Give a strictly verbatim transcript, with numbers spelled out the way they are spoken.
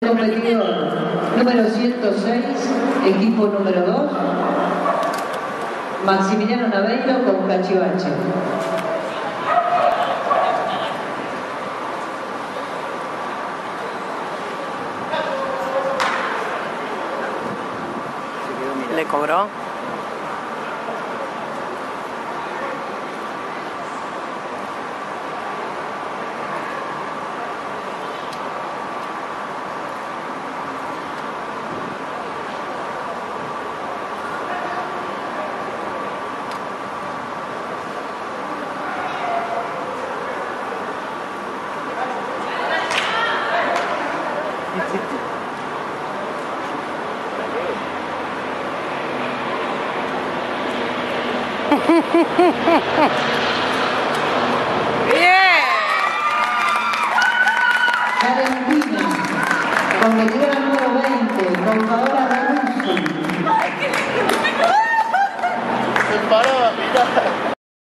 Competidor número ciento seis, equipo número dos, Maximiliano Naveiro con Cachivache. Le cobró. Bien. Valentina, competidora número veinte, con Paola Raguso. Se paró, mirá.